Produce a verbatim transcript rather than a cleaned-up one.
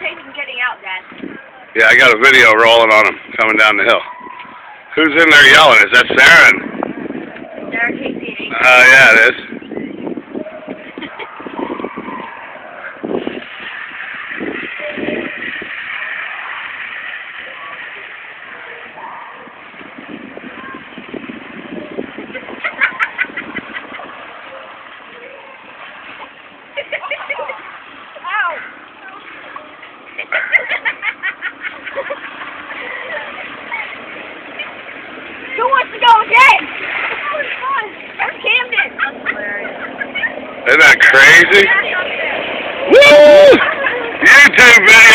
Jason's getting out, Dad. Yeah, I got a video rolling on him coming down the hill. Who's in there yelling? Is that Saren? Sarah Casey. Oh, uh, yeah, it is. Who wants to go again? Where's Camden? Isn't that crazy? Woo! YouTube video!